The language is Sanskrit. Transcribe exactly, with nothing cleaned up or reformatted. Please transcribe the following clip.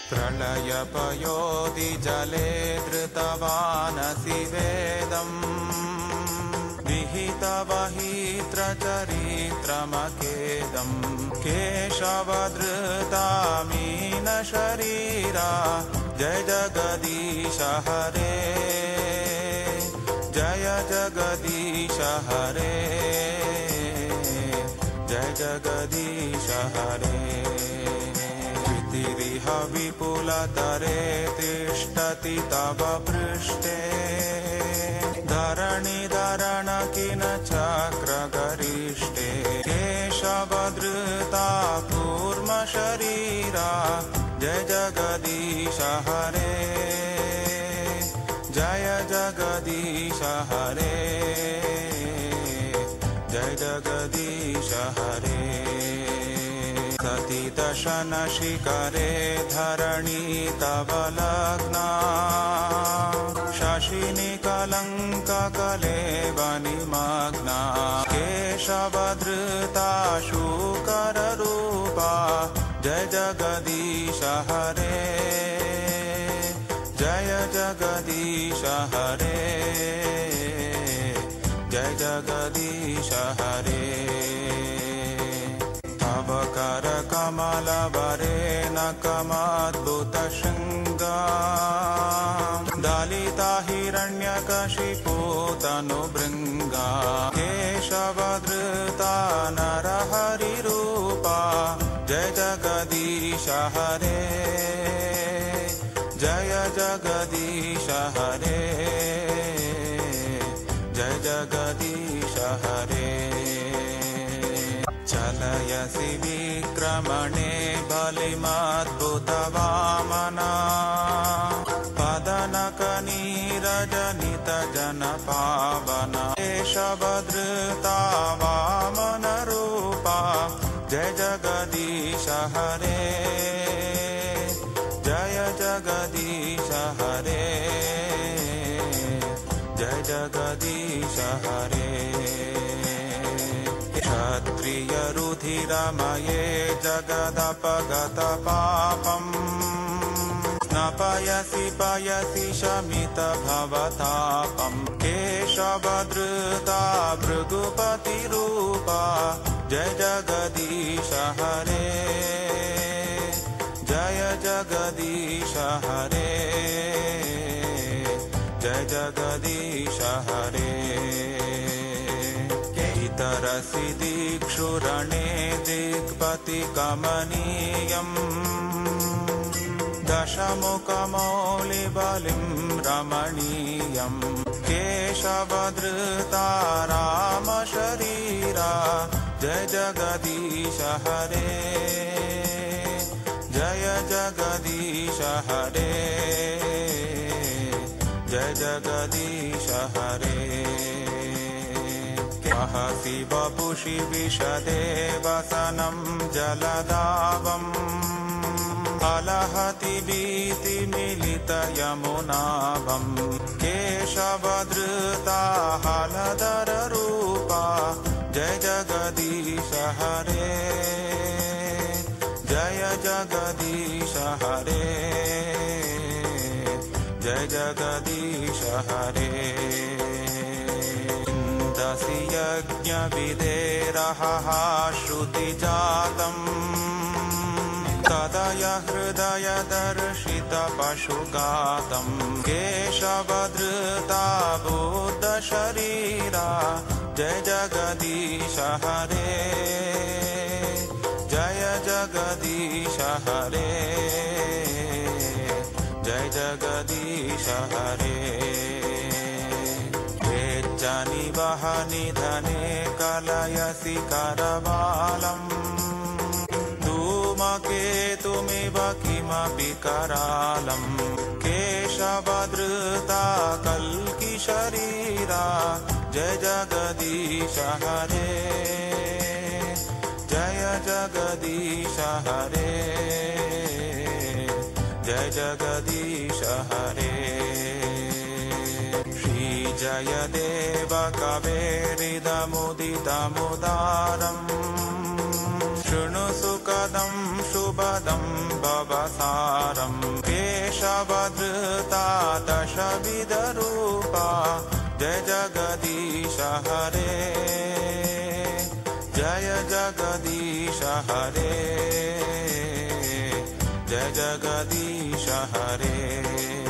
प्रलयपयोधि जले धृतवानसि वेदम् विहितवहित्रचरित्रमखेदम् केशवधृतामीनशरीरा जय जगदीश हरे जय जगदीश हरे जय जगदीश हरे तिरिह विपुलतरे तिष्ठति तव पृष्ठे धरणिधरण किन चक्रगरिष्ठे केशवधृता कूर्मशरीरा जय जगदीश हरे जय जगदीश हरे जय जगदीश हरे सती दशन शिखरे धरणी तव लग्ना शशिनि कलंक कलेव निमग्ना केशवधृता शूकर रूपा जय जगदीश हरे जय जगदीश हरे जय जगदीश हरे तव कर कमल वरेण कमाद्भुत शृंगा दलिता हिरण्यकशिपूतनुभृङ्गा केशवधृता नरहरिरूपा जय जगदीश हरे जय जगदीश हरे जय जगदीश हरे चलयसि विक्रमणे बलिमद्भुतवामना पदनकनीरजनितजनपावना केशवधृता वामनरूपा जय जगदीश हरे जय जगदीश हरे जय जगदीश हरे क्षत्रिय रुधिरमये जगदपगत पापम् स्नपयसि पयसि शमित भवतापम् केशवधृता भृगुपतिरूपा जय जगदीश हरे जय जगदीश हरे जय जगदीश हरे तरसि दीक्षुरणे दिग्पति कमनीयम् दशमुखमौलिबलिं रमणीयम् केशवधृता रामशरीरा जय जगदीश हरे जय जगदीश हरे जय जगदीश हरे सहसि वपुषि विशदे वसनं जलदावम् अलहति भीतिमिलितयमुनाभम् केशवधृता हलधररूपा जय जगदीश हरे जय जगदीश हरे जय जगदीश हरे दसि यज्ञविधेरहः श्रुतिजातम् तदय हृदय दर्शित पशुगातम् केशवधृता बुद्धशरीरा जय जगदीश हरे जय जगदीश हरे जय जगदीश हरे निवह निधने कलयसि करवालम् धूमकेतुमिव किमपि करालम् केशवधृता कल्किशरीरा जय जगदीश हरे जय जगदीश हरे जय जगदीश हरे जय देव कवेरिदमुदितमुदारम् शृणु सुखदं शुभदं भवसारं केशवधृता दशविधरूपा जय जगदीश हरे जय जगदीश हरे जय जगदीश हरे।